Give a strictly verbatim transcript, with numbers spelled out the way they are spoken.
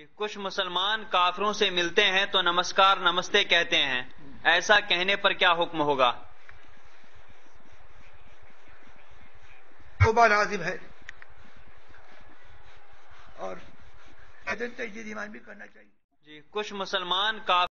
कुछ मुसलमान काफिरों से मिलते हैं तो नमस्कार नमस्ते कहते हैं, ऐसा कहने पर क्या हुक्म होगा? तौबा लाजिम है और तजदीद ईमान भी करना चाहिए। जी, कुछ मुसलमान का